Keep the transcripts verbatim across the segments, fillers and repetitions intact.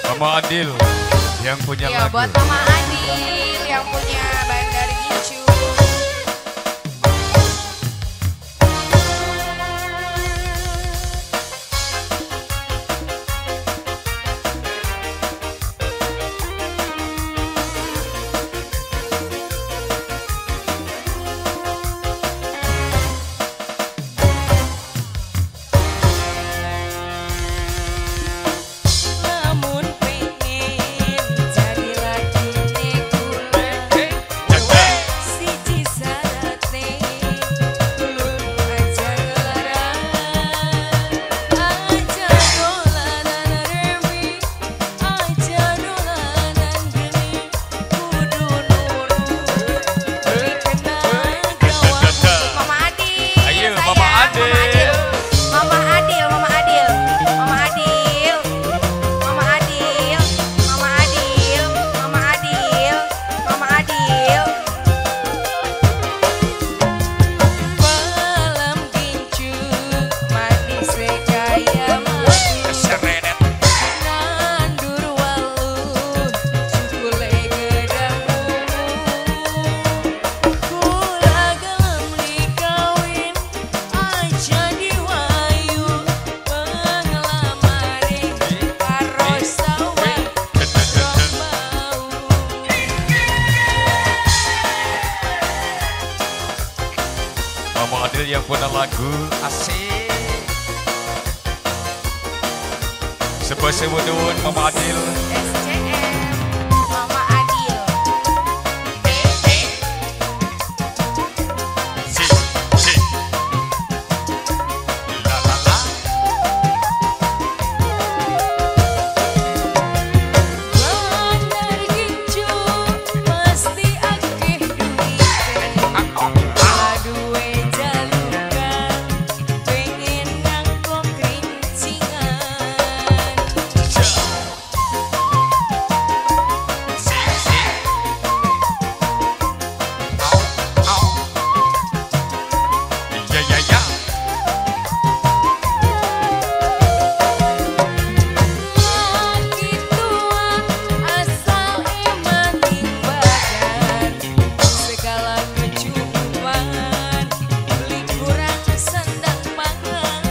Mama Adil yang punya ya, lagu. Buat Mama Adil yang punya Bandar Gincu. Mama Adil yang punya lagu asik. Sebuah sebuah Mama Adil. S C M Mama Adil. Si, si. La la la. Bandar Gincu pasti akeh duit. Aduwe jalukan pengen nangkok rincingan. Si, si. Au, au. Ya, ya, ya. Laki tua asal emaning badan, segala kecukupan beli kurang sandang pangan.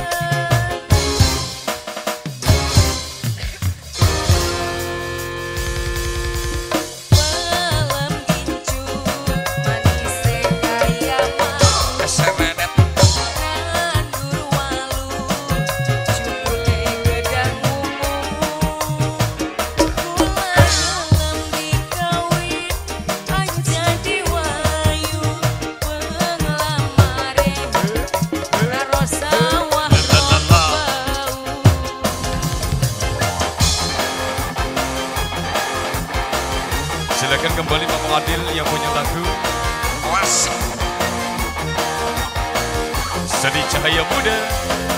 Pelem gincu manis kaya mau. Keserenet. Nandur walu, cukule gedang ungu. Kula gelem dikawin, aja diwayu. Penglamare naro sawah bau. Silakan kembali Mama Adil yang punya lagu Asik. Seni Cahaya Muda.